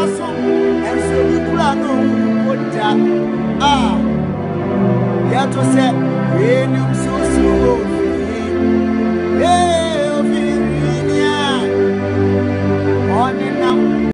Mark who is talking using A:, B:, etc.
A: so and so you no oja ya to say when you so so